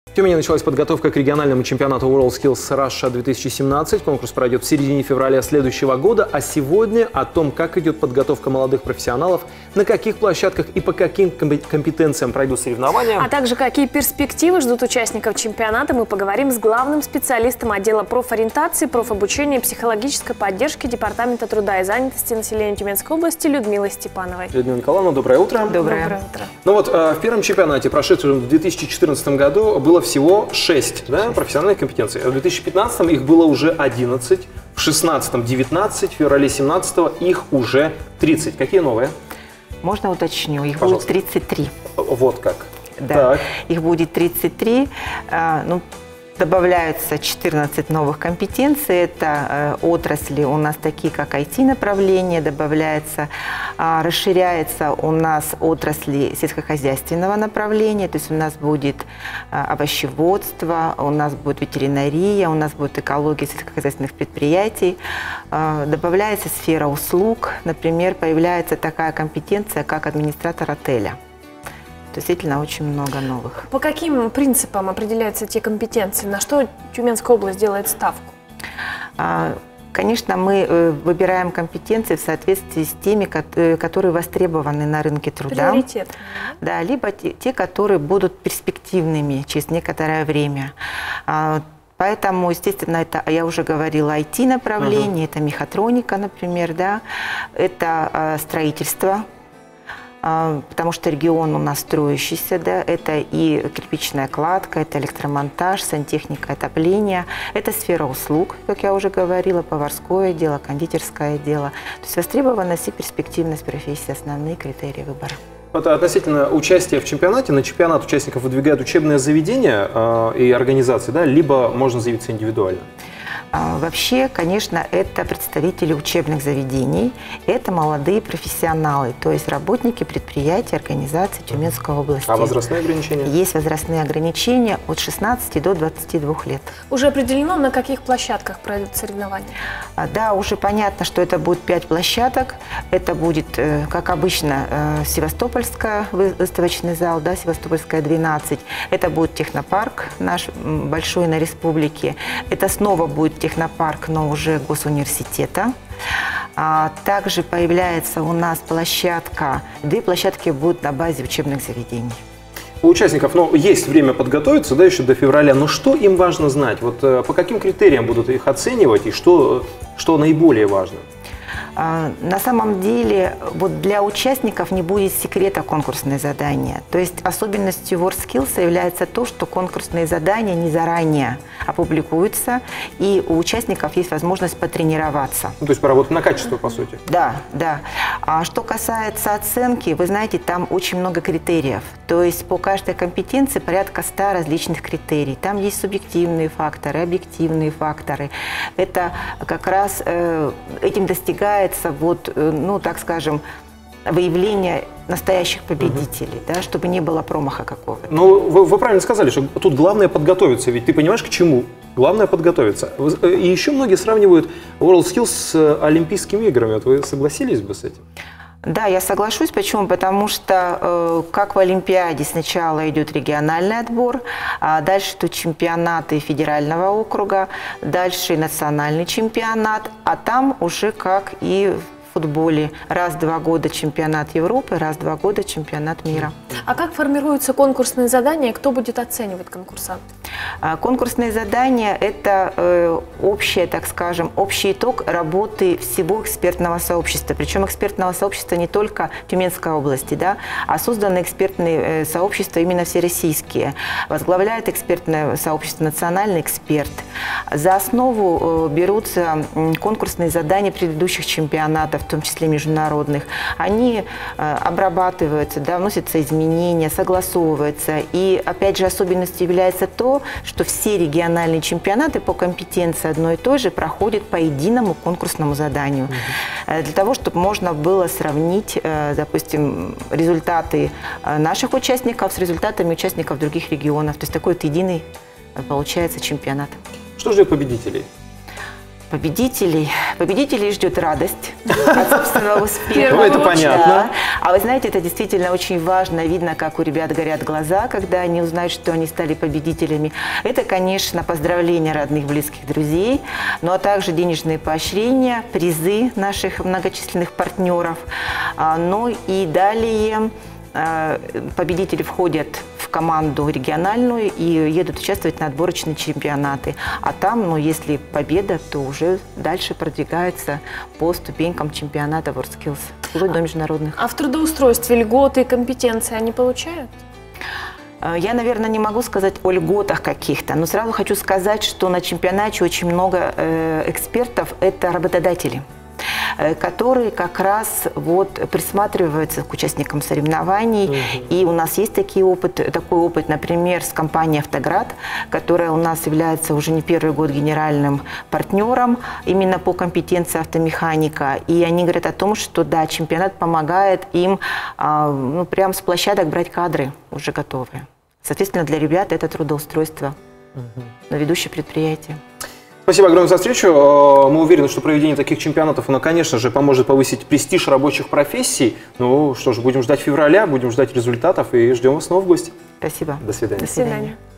В Тюмени началась подготовка к региональному чемпионату WorldSkills Russia 2017. Конкурс пройдет в середине февраля следующего года. А сегодня о том, как идет подготовка молодых профессионалов, на каких площадках и по каким компетенциям пройдут соревнования. А также какие перспективы ждут участников чемпионата, мы поговорим с главным специалистом отдела профориентации, профобучения и психологической поддержки Департамента труда и занятости населения Тюменской области Людмилой Степановой. Людмила Николаевна, доброе утро. Доброе утро. Ну вот, в первом чемпионате, прошедшем в 2014 году, было всего 6 профессиональных компетенций. В 2015 их было уже 11, в 2016 19, в феврале 2017 их уже 30. Какие новые? Можно уточню? Их Пожалуйста. будет 33. Вот как. Да, Так. их будет 33. Добавляются 14 новых компетенций. Это отрасли у нас такие, как IT-направление, добавляется, расширяется у нас отрасли сельскохозяйственного направления, то есть у нас будет овощеводство, у нас будет ветеринария, у нас будет экология сельскохозяйственных предприятий. Добавляется сфера услуг, например, появляется такая компетенция, как администратор отеля. Действительно, очень много новых. По каким принципам определяются те компетенции? На что Тюменская область делает ставку? Конечно, мы выбираем компетенции в соответствии с теми, которые востребованы на рынке труда. Приоритет. Да, либо те, которые будут перспективными через некоторое время. Поэтому, естественно, это, я уже говорила, IT-направление, это мехатроника, например, да, это строительство. Потому что регион у нас строящийся, да, это и кирпичная кладка, это электромонтаж, сантехника, отопление, это сфера услуг, как я уже говорила, поварское дело, кондитерское дело. То есть востребованность и перспективность профессии – основные критерии выбора. Вот относительно участия в чемпионате, на чемпионат участников выдвигают учебные заведения и организации, да, либо можно заявиться индивидуально? Вообще, конечно, это представители учебных заведений, это молодые профессионалы, то есть работники предприятий, организаций Тюменской области. А возрастные ограничения? Есть возрастные ограничения от 16 до 22 лет. Уже определено, на каких площадках пройдут соревнования? Да, уже понятно, что это будет 5 площадок. Это будет, как обычно, Севастопольская выставочный зал, да, Севастопольская 12. Это будет технопарк наш большой на республике. Это снова будет технопарк, но уже госуниверситета. Также появляется у нас площадка, 2 площадки будут на базе учебных заведений. У участников, есть время подготовиться, да, еще до февраля, но что им важно знать? Вот по каким критериям будут их оценивать и что наиболее важно? На самом деле, вот для участников не будет секрета конкурсные задания. То есть особенностью WorldSkills является то, что конкурсные задания не заранее опубликуются, и у участников есть возможность потренироваться. То есть поработать на качество, по сути. Да, да. А что касается оценки, вы знаете, там очень много критериев. То есть по каждой компетенции порядка 100 различных критерий. Там есть субъективные факторы, объективные факторы. Это как раз этим достигается, так скажем, выявление настоящих победителей, да, чтобы не было промаха какого-то. Ну, вы правильно сказали, что тут главное подготовиться, ведь ты понимаешь, к чему? Главное подготовиться. И еще многие сравнивают WorldSkills с Олимпийскими играми. Вот вы согласились бы с этим? Да, я соглашусь. Почему? Потому что, как в Олимпиаде, сначала идет региональный отбор, а дальше идут чемпионаты федерального округа, дальше национальный чемпионат, а там уже как и в футболе. Раз в 2 года чемпионат Европы, раз в 2 года чемпионат мира. А как формируются конкурсные задания, кто будет оценивать конкурсантов? Конкурсные задания – это общий итог работы всего экспертного сообщества. Причем экспертного сообщества не только в Тюменской области, да, а созданы экспертные сообщества именно всероссийские. Возглавляет экспертное сообщество национальный эксперт. За основу берутся конкурсные задания предыдущих чемпионатов, в том числе международных. Они обрабатываются, да, вносятся изменения, согласовываются. И опять же особенностью является то, что все региональные чемпионаты по компетенции одной и той же проходят по единому конкурсному заданию. Для того, чтобы можно было сравнить, допустим, результаты наших участников с результатами участников других регионов. То есть такой вот единый получается чемпионат. Что ждет победителей? Победителей ждет радость от собственного успеха. Ну, это понятно. Да. А вы знаете, это действительно очень важно. Видно, как у ребят горят глаза, когда они узнают, что они стали победителями. Это, конечно, поздравления родных, близких, друзей, ну а также денежные поощрения, призы наших многочисленных партнеров. Ну и далее победители входят в команду региональную и едут участвовать на отборочные чемпионаты. А там, ну, если победа, то уже дальше продвигается по ступенькам чемпионата WorldSkills, вплоть до международных. А в трудоустройстве льготы и компетенции они получают? Я, наверное, не могу сказать о льготах каких-то, но сразу хочу сказать, что на чемпионате очень много экспертов – это работодатели, которые как раз вот присматриваются к участникам соревнований. И у нас есть такой опыт, например, с компанией «Автоград», которая у нас является уже не первый год генеральным партнером именно по компетенции автомеханика. И они говорят о том, что да, чемпионат помогает им ну, прямо с площадок брать кадры уже готовые. Соответственно, для ребят это трудоустройство на ведущее предприятие. Спасибо огромное за встречу. Мы уверены, что проведение таких чемпионатов, оно, конечно же, поможет повысить престиж рабочих профессий. Ну что ж, будем ждать февраля, будем ждать результатов и ждем вас снова в гости. Спасибо. До свидания. До свидания.